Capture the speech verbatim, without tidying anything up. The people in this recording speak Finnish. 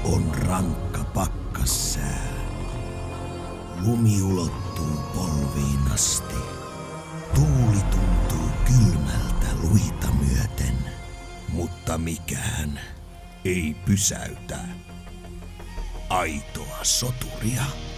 On rankka pakkassää. Lumi ulottuu polviin asti. Tuuli tuntuu kylmältä luita myöten, mutta mikään ei pysäytä aitoa soturia.